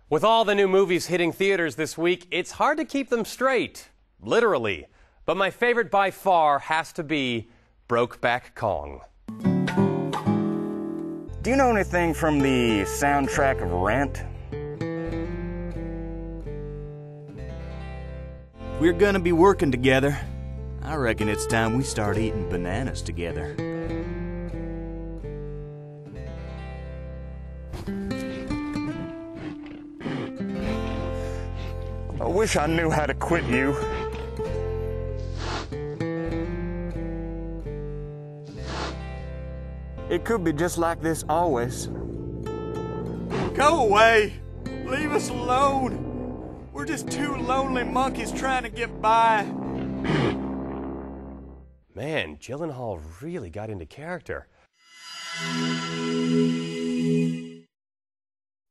With all the new movies hitting theaters this week, it's hard to keep them straight, literally. But my favorite by far has to be Brokeback Kong. Do you know anything from the soundtrack of Rent? We're gonna be working together. I reckon it's time we start eating bananas together. I wish I knew how to quit you. It could be just like this always. Go away! Leave us alone! We're just two lonely monkeys trying to get by. Man, Gyllenhaal really got into character.